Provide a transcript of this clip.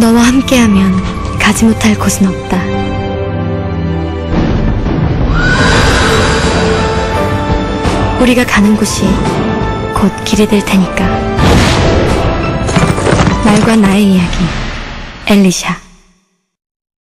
너와 함께하면 가지 못할 곳은 없다. 우리가 가는 곳이 곧 길이 될 테니까. 말과 나의 이야기, 엘리샤.